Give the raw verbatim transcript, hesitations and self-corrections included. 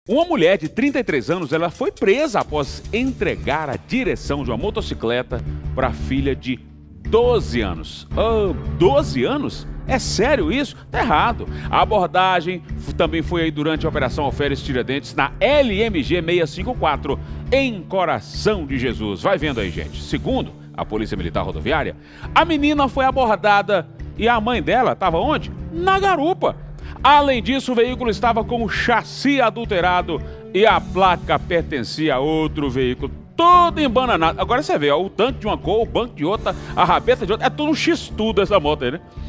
Uma mulher de trinta e três anos, ela foi presa após entregar a direção de uma motocicleta para a filha de doze anos. Oh, doze anos? É sério isso? Tá errado. A abordagem também foi aí durante a Operação Alferes Tiradentes na L M G seiscentos e cinquenta e quatro, em Coração de Jesus. Vai vendo aí, gente. Segundo a Polícia Militar Rodoviária, a menina foi abordada e a mãe dela estava onde? Na garupa. Além disso, o veículo estava com o chassi adulterado e a placa pertencia a outro veículo, todo embananado. Agora você vê, ó, o tanque de uma cor, o banco de outra, a rabeta de outra, é tudo um x-tudo essa moto aí, né?